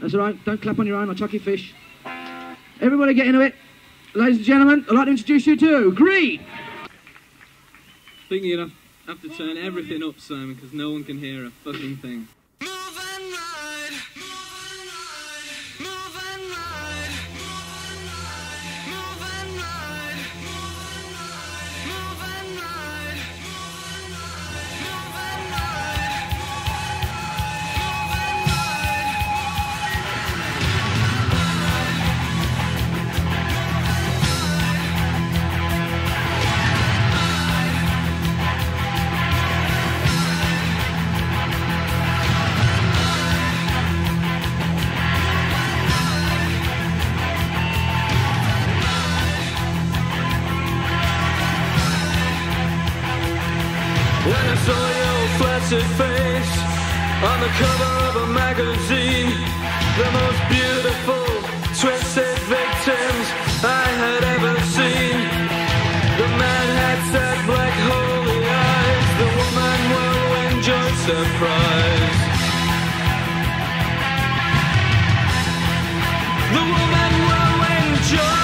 That's all right. Don't clap on your own. I'll chuck your fish. Everybody get into it. Ladies and gentlemen, I'd like to introduce you to Green. I think you'd have to turn everything up, Simon, because no one can hear a fucking thing. When I saw your flaccid face on the cover of a magazine, the most beautiful, twisted victims I had ever seen. The man had sad black holy eyes, the woman will enjoy surprise. The woman will enjoy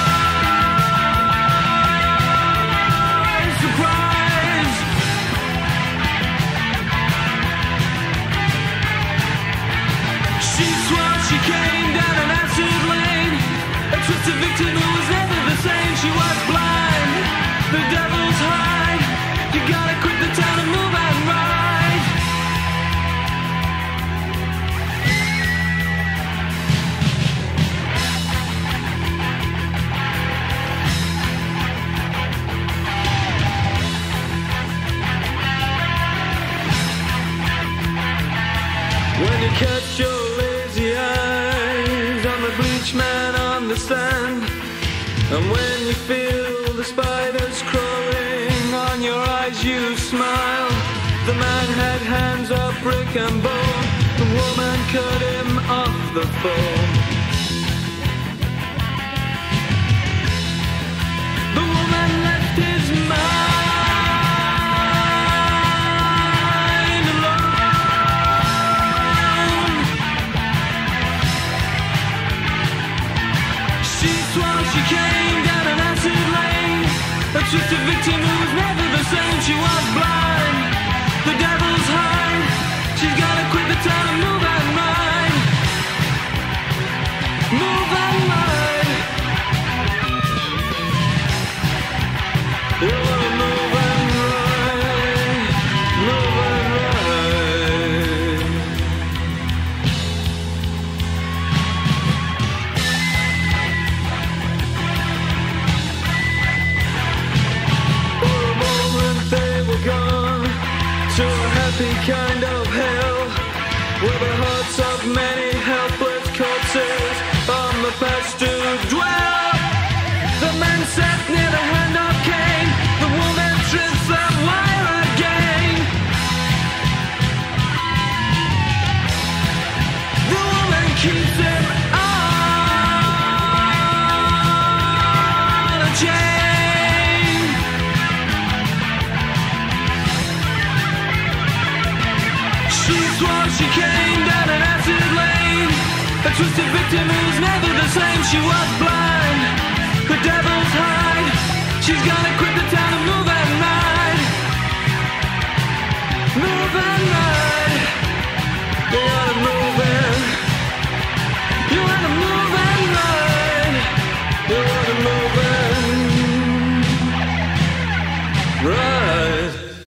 surprise. She swore she came down an acid lane, a twisted victim who was never the same. She was blind, the devil's hide. You gotta quit the town and move and ride. When you catch your lazy eyes on the bleach man on the stand, and when you feel the spiders crawling on your eyes, you smile. The man had hands of brick and bone, the woman cut him off the phone. The woman left his mind alone. She swore she came down an acid lane, a twisted victim who was never the same. She was blind, the devil's hide. She's gotta quit the town and move and ride. Move and ride. You wanna move and ride. Move and ride. For a moment they were gone to a happy kind of hell, where the hearts of many helpless corpses on the past do dwell. The man sat near the hand of Cain, the woman trips that wire again. The woman keeps him on a chain. She swore she came down an acid lane, a twisted victim who's never the same. She was blind, the devil's hide. She's gonna quit the town and move out.